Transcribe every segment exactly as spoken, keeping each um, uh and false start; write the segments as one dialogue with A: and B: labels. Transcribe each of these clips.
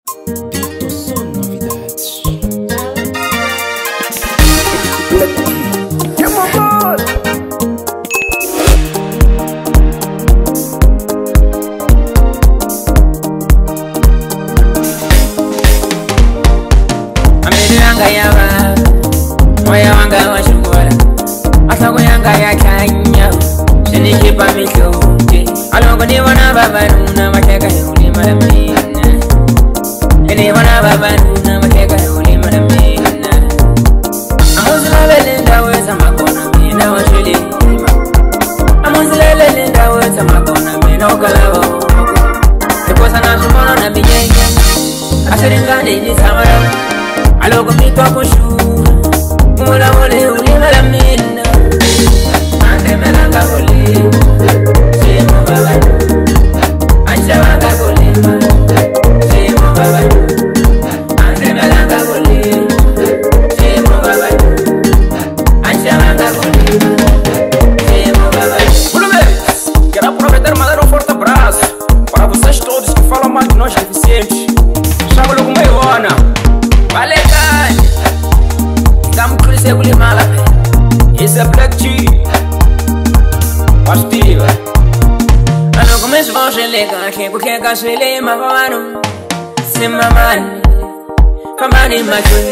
A: Dito son novidades.
B: Yaba, moya wanga wa shungura, asako yanga ya kanya, shini kipa mikote, alongo ni wana baba nuna makeka uli maramina, ni wana baba nuna makeka uli maramina, amuzila belinda weza makona mina wa shuli, amuzila belinda weza makona mina ukalawa, tekosa na shumono na bijenga, asiringani ni samara. Alogo mito kushu, mula mule ulima la mina, ande melanga kulima, shimo baba, acha wanga kulima, shimo baba, ande melanga kulima, shimo baba, acha wanga kulima, shimo baba.
C: Ulume, quero aproveitar e mandar um forte abraço para vocês todos que falam mais de nós deficientes. Chama logo meiona.
B: Vale cara, ficamos com esse guli mala.
C: Esse é Black G. Pastiva.
B: Ano começo vão chegar, quem porque cachele mavano, se mamani, famani machui.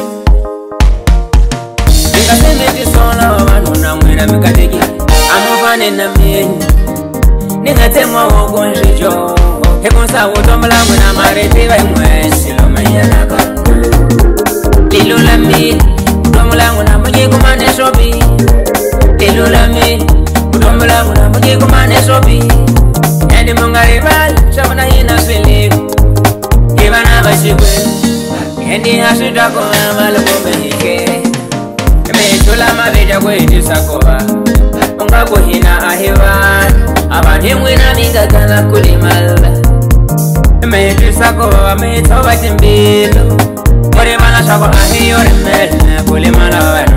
B: Fica sem medo só mano na muina me cadegi, amo vane na meni, ninga temo o conjijo, que consa o tomla muina marete vai muesi lo manhã na Lilo la mi, udomo langu na mwenye kumane shobi. Lilo la mi, udomo langu na mwenye kumane shobi. Yandi munga rival, shabana hina swili. Kibana bashikwe, yandi hashida kwa malo kumehike. Kame chula mabija kwe tisakoba, munga kuhina ahivan. Abani mwina minga kala kulimalba. Kame tisakoba, me toba timbilo. Por mana shako ahi ore mele, kuli mala